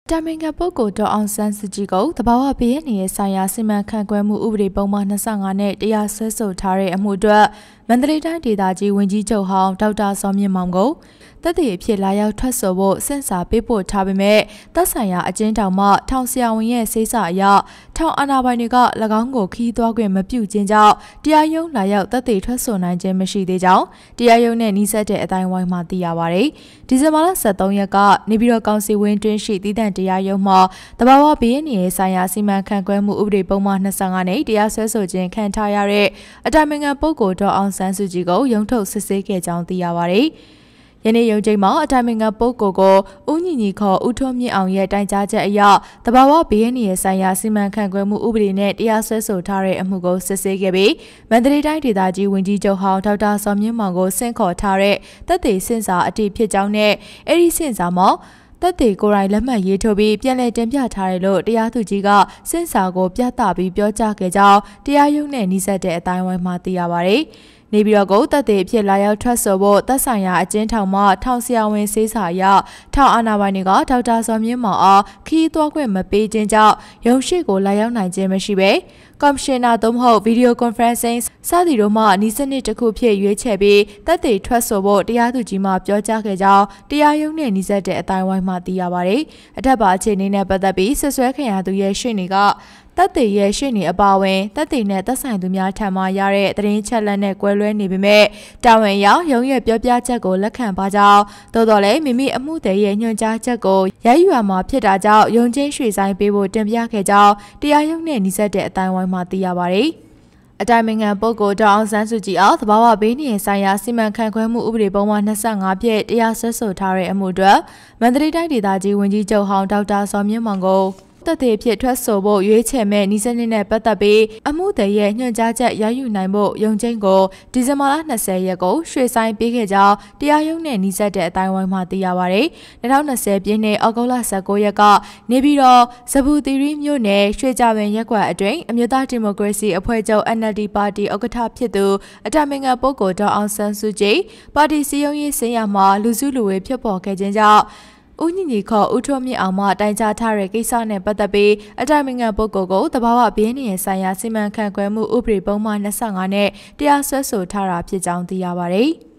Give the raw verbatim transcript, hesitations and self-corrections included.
တိုင်ပင်ခံပုဂ္ဂိုလ်ဒေါ်အောင်ဆန်းစုကြည်ကိုသဘာဝဘေးအန္တရာယ်ဆိုင်ရာစီမံခန့်ခွဲမှုဥပဒေပုံမှန်၂၅နဲ့တရားစွဲဆိုထားတဲ့အမှုအတွက်မန္တလေးတိုင်းဒေသကြီးဝန်ကြီးချုပ်ဟောင်းဒေါက်တာစောမြင့်မောင်ကိုတပ်တွေအဖြစ်လာရောက်ထွက်ဆိုဖို့စင်စာပေးပို့ထားပေမဲ့တပ်ဆိုင်ရာအကျဉ်းထောင်မှထောင်ဆရာဝန်ရဲ့စိစာအရထောင်အာဏာပိုင်တွေက၎င်းကိုခီးသွွားခွင့်မပြုခြင်းကြောင့်တရားရုံးလာရောက်တပ်တွေထွက်ဆိုနိုင်ခြင်းမရှိသေးကြောင်းတရားရုံးနဲ့နှိစက်တဲ့အတိုင်းဝိုင်းမှသိရပါတယ်။ဒီဇင်ဘာလ၁၃ရက်ကနေပြည်တော်ကောင်စီဝင်းတွင်းရှိတည်တံ့တရားရုံးမှာတဘာဝဘေးအန္တရာယ်ဆိုင်ရာစီမံခန့်ခွဲမှုဥပဒေပုံမှန်၂၅နဲ့တရားစွဲဆိုခြင်းခံထားရတဲ့အတိုင်ပင်ခံပုဂ္ဂိုလ်ဒေါ်အောင်ဆန်းစုကြည်ကိုရုံးထုတ်စစ်ဆေးခဲ့ကြောင်းသိရပါတယ်။ယနေ့ရုံးချိန်မှာအတိုင်ပင်ခံပုဂ္ဂိုလ်ကိုဦးညီညီခေါ်ဦးထွန်းမြင့်အောင်ရဲ့တိုင်ကြားချက်အရတဘာဝဘေးအန္တရာယ်ဆိုင်ရာစီမံခန့်ခွဲမှုဥပဒေနဲ့တရားစွဲဆိုထားတဲ့အမှုကိုစစ်ဆေးခဲ့ပြီးမန္တလေးတိုင်းဒေသကြီးဝန်ကြီးချုပ်ဟောင်းဒေါက်တာစောမြင့်မောင်ကိုဆင့်ခေါ်ထားတဲ့တပ်တွေစင်စာအတည်ဖြစ်ကြောင်းနဲ့အဲ့ဒီစင်စာမှာတပ်တွေကိုယ်တိုင်လက်မှတ်ရေးထိုးပြီးပြန်လည်တင်ပြထားတယ်လို့တရားသူကြီးကစင်စာကိုပြသပြီးပြောကြားခဲ့ကြောင်းတရားရုံးနဲ့နှိစက်တဲ့အတိုင်းအဝိုင်းမှသိရပါတယ်။နေပြည်တော်ကိုတပ်တွေအဖြစ်လာရောက်ထွက်ဆိုဖို့တပ်ဆိုင်ရာအကျဉ်းထောင်မှထောင်ဆရာဝန်စေးစာရထောင်အာဏာပိုင်တွေကဒေါက်တာစောမြင့်မောင်အားခီးသွွားခွင့်မပေးခြင်းကြောင့်ရုံးရှိကိုလာရောက်နိုင်ခြင်းမရှိပဲကော်မရှင်နာသို့မဟုတ်ဗီဒီယိုကွန်ဖရင့်စင်းစသည်တို့မှဤစနစ်တစ်ခုဖြစ်ရွေးချယ်ပြီးတပ်တွေထွက်ဆိုဖို့တရားသူကြီးမှပြောကြားခဲ့ကြောင်းတရားရုံးနဲ့နှိစက်တဲ့အတိုင်းဝိုင်းမှသိရပါတယ်။အထက်ပါအခြေအနေနဲ့ပတ်သက်ပြီးဆွဆွဲခံရသူရဲ့ရှေ့နေကတပ်တွေရဲ့ရှေ့နေအပါအဝင်တပ်တွေနဲ့တပ်ဆိုင်သူများထံမှရတဲ့သတင်းချက်လက်နဲ့ကွဲလွဲနေပေမဲ့တာဝန်ရောက်ရုံးရဲ့ပြောပြချက်ကိုလက်ခံပါကြောင်းသို့တော်လည်းမိမိအမှုတွေရဲ့ညွှန်ကြားချက်ကိုရယူရမှာဖြစ်တာကြောင့်ရုံးချင်းရွှေဆိုင်ပေးဖို့တင်ပြခဲ့ကြောင်းတရားရုံးနဲ့နှိစက်တဲ့အတိုင်းဝိုင်းမှသိရပါတယ်။အတိုင်ပင်ခံပုဂ္ဂိုလ်ဒေါက်အောင်ဆန်းစုကြည်အားသဘာဝဘေးအန္တရာယ်ဆိုင်ရာစီမံခန့်ခွဲမှုဥပဒေပုံမှန်၂၅ဖြင့်တရားစွဲဆိုထားတဲ့အမှုအတွက်မန္တလေးတိုင်းဒေသကြီးဝန်ကြီးချုပ်ဟောင်းဒေါက်တာစောမြင့်မောင်ကိုတပ်တွေဖြစ်ထွက်ဆိုဖို့ရွေးချယ်မဲ့ဤစနစ်နဲ့ပတ်သက်ပြီးအမှုတွေရဲ့ညွှန်ကြားချက်ရယူနိုင်ဖို့ရုံးချင်းကိုဒီဇင်ဘာလ၂၀ရက်ကိုရွှေဆိုင်ပေးခဲ့ကြောင်းတရားရုံးနဲ့နှိစက်တဲ့အတိုင်းဝိုင်းမှသိရပါတယ်။၂၀၂၀ပြည့်နှစ်အောက်တိုဘာလ၁၉ရက်ကနေပြီးတော့ဇဘူတီရီမြို့နယ်ရွှေကြပင်ရက်ကွက်အတွင်းအမျိုးသားဒီမိုကရေစီအဖွဲ့ချုပ် N L D ပါတီဥက္ကဋ္ဌဖြစ်သူအတိုင်ပင်ခံပုဂ္ဂိုလ်ဒေါက်အောင်ဆန်းစုကြည်ပါတီစည်းရုံးရေးဆင်းရမှာလူစုလူဝေးဖြစ်ပေါ်ခဲ့ခြင်းကြောင့်ဦးညီညီခေါ်ဦးထွန်းမြင့်အောင်မှတိုင်ကြားထားတဲ့ကိစ္စနဲ့ပတ်သက်ပြီးအတိုင်ပင်ခံပုဂ္ဂိုလ်ကိုတဘာဝဘေးအန္တရာယ်ဆိုင်ရာစီမံခန့်ခွဲမှုဥပဒေပုံမှန်၂၅နဲ့တရားစွဲဆိုထားတာဖြစ်ကြောင်းသိရပါတယ်။